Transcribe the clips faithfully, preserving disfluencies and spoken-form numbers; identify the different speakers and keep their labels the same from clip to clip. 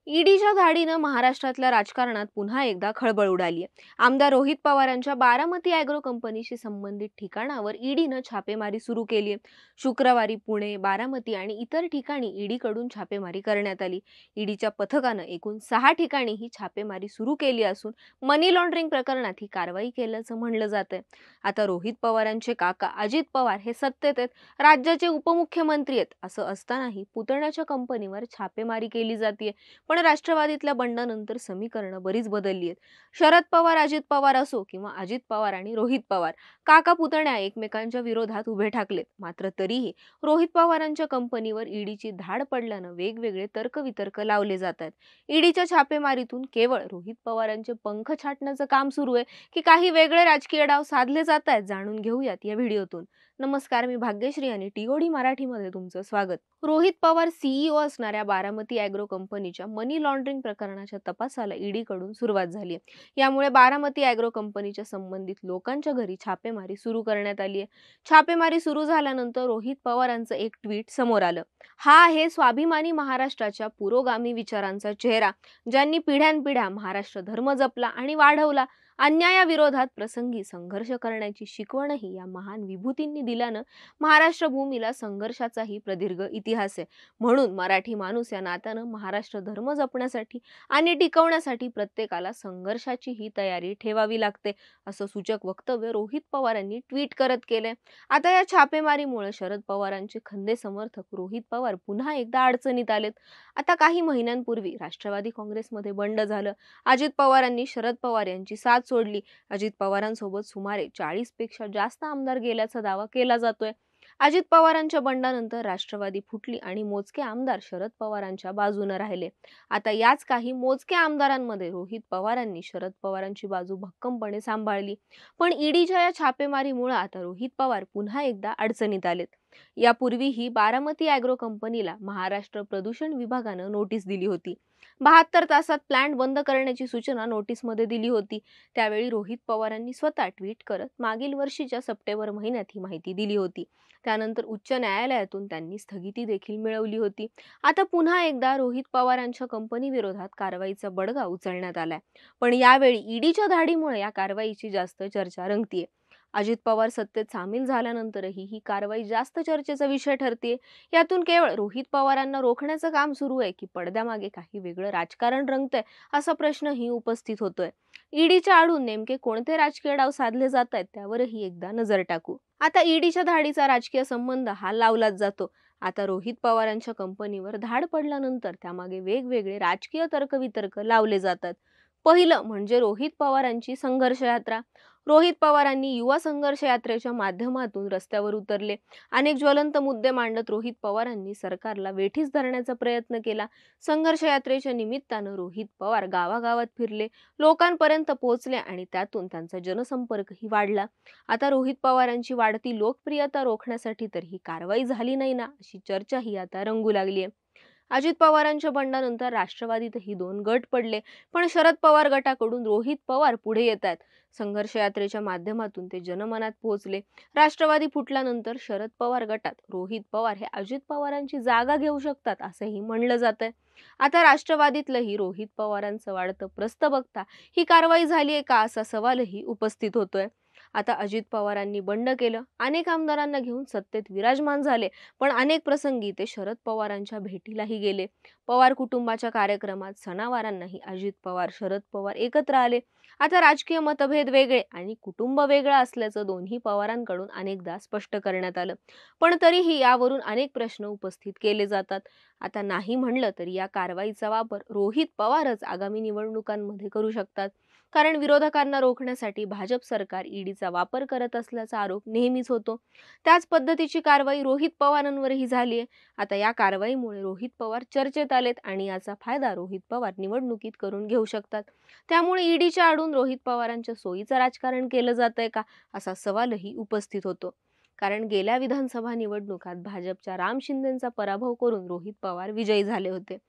Speaker 1: ईडीच्या धाडीनं महाराष्ट्रातल्या राजकारणात पुन्हा एकदा खळबळ उडाली आहे. आमदार रोहित पवारांच्या बारामती ॲग्रो कंपनीशी संबंधित ठिकाणावर ईडीनं छापेमारी सुरू केली आहे. शुक्रवारी पुणे, बारामती आणि इतर ठिकाणी ईडीकडून छापेमारी करण्यात आली. ईडीच्या पथकानं एकूण सहा ठिकाणी ही छापेमारी सुरू केली असून मनी लॉन्ड्रिंग प्रकरणात ही कारवाई केल्याचं म्हणलं जात आहे. आता रोहित पवारांचे काका अजित पवार हे सत्तेत आहेत, राज्याचे उपमुख्यमंत्री आहेत. असं असतानाही पुतण्याच्या कंपनीवर छापेमारी केली जाते. पण राष्ट्रवादीतल्या बंडानंतर समीकरणं बरीच बदलली आहेत. शरद पवार अजित पवार असो किंवा अजित पवार आणि रोहित पवार, काका पुतण्या एकमेकांच्या विरोधात उभे ठाकलेत. मात्र तरीही रोहित पवारांच्या कंपनीवर ईडीची धाड पडल्यानं वेगवेगळे तर्कवितर्क लावले जात आहेत. ईडीच्या छापेमारीतून केवळ रोहित पवारांचे पंख छाटण्याचं काम सुरू आहे की काही वेगळे राजकीय डाव साधले जात आहेत, जाणून घेऊयात या व्हिडिओतून. नमस्कार, मी भाग्यश्री आणि टीओडी मराठीमध्ये तुमचं स्वागत. रोहित पवार सीईओ असणाऱ्या बारामती ॲग्रो कंपनीच्या मनी लॉन्ड्रिंग प्रकरणाच्या तपासाला ईडीकडून सुरुवात झाली आहे. यामुळे बारामती ॲग्रो कंपनीच्या संबंधित लोकांच्या घरी छापेमारी सुरू करण्यात आली आहे. छापेमारी सुरू झाल्यानंतर रोहित पवारांचं एक ट्विट समोर आलं. हा आहे स्वाभिमानी महाराष्ट्राच्या पुरोगामी विचारांचा चेहरा, ज्यांनी पिढ्यानपिढ्या महाराष्ट्र धर्म जपला आणि वाढवला. अन्यायाविरोधात प्रसंगी संघर्ष करण्याची शिकवणही या महान विभूतींनी दिल्यानं महाराष्ट्र भूमीला संघर्षाचाही प्रदीर्घ इतिहास आहे. म्हणून मराठी माणूस या नात्यानं महाराष्ट्र धर्म जपण्यासाठी आणि टिकवण्यासाठी प्रत्येकाला संघर्षाची ही तयारी ठेवावी लागते, असं सूचक वक्तव्य रोहित पवारांनी ट्विट करत केलंय. आता या छापेमारीमुळे शरद पवारांचे खंदे समर्थक रोहित पवार पुन्हा एकदा अडचणीत आलेत. आता काही महिन्यांपूर्वी राष्ट्रवादी काँग्रेसमध्ये बंड झालं. अजित पवारांनी शरद पवार यांची साथ सोडली. अजित पवारांसोबत सुमारे चाळीस पेक्षा जास्त आमदार गेल्याचा दावा केला जातोय. अजित पवारांच्या बंडानंतर राष्ट्रवादी फुटली आणि मोजके आमदार शरद पवारांच्या बाजूने राहिले. आता याच काही मोजक्या आमदारांमध्ये रोहित पवारांनी शरद पवारांची बाजू भक्कमपणे सांभाळली. पण ईडीच्या या छापेमारीमुळे आता रोहित पवार पुन्हा एकदा अडचणीत आलेत. यापूर्वीही बारामती ॲग्रो कंपनीला महाराष्ट्र प्रदूषण विभागानं नोटीस दिली होती. बहात्तर तासात प्लांट बंद करण्याची सूचना नोटीसमध्ये दिली होती. त्यावेळी रोहित पवारांनी स्वतः ट्विट करत मागील वर्षीच्या सप्टेंबर महिन्यात ही माहिती दिली होती. त्यानंतर उच्च न्यायालयातून त्यांनी स्थगिती देखील मिळवली होती. आता पुन्हा एकदा रोहित पवारांच्या कंपनी विरोधात कारवाईचा बडगा उचलण्यात आलाय. पण यावेळी ईडीच्या धाडीमुळे या कारवाईची जास्त चर्चा रंगतीये. अजित पवार सत्तेत सामील झाल्यानंतरही ही कारवाई जास्त चर्चेचा विषय ठरते. यातून केवळ रोहित पवारांना रोखण्याचं काम सुरू आहे की पडद्यामागे काही वेगळं राजकारण रंगतंय, असा प्रश्नही उपस्थित होतोय. ईडीच्या आडून नेमके कोणते राजकीय डाव साधले जात आहेत त्यावरही एकदा नजर टाकू. आता ईडीच्या धाडीचा राजकीय संबंध हा लावलाच जातो. आता रोहित पवारांच्या कंपनीवर धाड पडल्यानंतर त्यामागे वेगवेगळे राजकीय तर्कवितर्क लावले जातात. पहिलं म्हणजे रोहित पवारांची संघर्ष यात्रा. रोहित पवारांनी युवा संघर्ष यात्रेच्या माध्यमातून रस्त्यावर उतरले. अनेक ज्वलंत मुद्दे मांडत रोहित पवारांनी सरकारला वेठीस धरण्याचा प्रयत्न केला. संघर्ष यात्रेच्या निमित्तानं रोहित पवार गावागावात फिरले, लोकांपर्यंत पोहोचले आणि त्यातून त्यांचा जनसंपर्कही वाढला. आता रोहित पवारांची वाढती लोकप्रियता रोखण्यासाठी तर ही कारवाई झाली नाही ना, अशी चर्चाही आता रंगू लागली आहे. अजित पवारांच्या बंडानंतर राष्ट्रवादीतही दोन गट पडले. पण शरद पवार गटाकडून रोहित पवार पुढे येत आहेत. संघर्ष यात्रेच्या माध्यमातून ते जनमनात पोहोचले. राष्ट्रवादी फुटल्यानंतर शरद पवार गटात रोहित पवार हे अजित पवारांची जागा घेऊ शकतात असंही म्हणलं जात आहे. आता राष्ट्रवादीतलंही रोहित पवारांचं वाढतं प्रस्थ बघता ही कारवाई झाली आहे का, असा सवालही उपस्थित होतोय. आता अजित पवारांनी बंड केलं, अनेक आमदारांना घेऊन सत्तेत विराजमान झाले. पण अनेक प्रसंगी ते शरद पवारांच्या भेटीलाही गेले. पवार कुटुंबाच्या कार्यक्रमात, सणावारांनाही अजित पवार, शरद पवार एकत्र आले. आता राजकीय मतभेद वेगळे आणि कुटुंब वेगळं असल्याचं दोन्ही पवारांकडून अनेकदा स्पष्ट करण्यात आलं. पण तरीही यावरून अनेक प्रश्न उपस्थित केले जातात. आता नाही म्हणलं तरी या कारवाईचा वापर रोहित पवारच आगामी निवडणुकांमध्ये करू शकतात. कारण विरोधकांना रोखण्यासाठी भाजप सरकार ईडीचा वापर करत असल्याचा आरोप नेहमीच होतो. त्याच पद्धतीची कारवाई रोहित पवारांवरही झाली आहे. आता या कारवाईमुळे रोहित पवार चर्चेत आलेत आणि याचा फायदा रोहित पवार निवडणुकीत करून घेऊ शकतात. त्यामुळे ईडीच्या आडून रोहित पवारांच्या सोयीचं राजकारण केलं जातंय का, असा सवालही उपस्थित होतो. कारण गेल्या विधानसभा निवडणुकात भाजपच्या राम शिंदेंचा पराभव करून रोहित पवार विजयी झाले होते.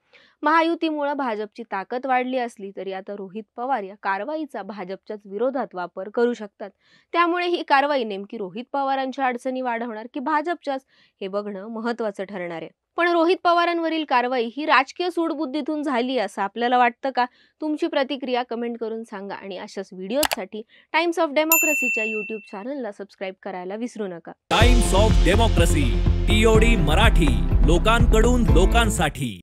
Speaker 1: महायुतीमुळे भाजपची ताकद वाढली असली तरी आता रोहित पवार या कारवाईचा भाजपच्याच विरोधात वापर करू शकतात. त्यामुळे ही कारवाई नेमकी रोहित पवारांच्या अडचणी वाढवणार की भाजपच्याच, हे बघणं महत्त्वाचं ठरणार आहे. पण रोहित पवारांवरील कारवाई ही राजकीय सूडबुद्धीतून झाली असं आपल्याला वाटतं का? तुमची प्रतिक्रिया कमेंट करून सांगा आणि अशाच व्हिडिओसाठी टाइम्स ऑफ डेमोक्रेसीच्या यूट्यूब चॅनलला सबस्क्राईब करायला विसरू नका.
Speaker 2: Times of Democracy TOD Marathi, लोकांकडून लोकांसाठी.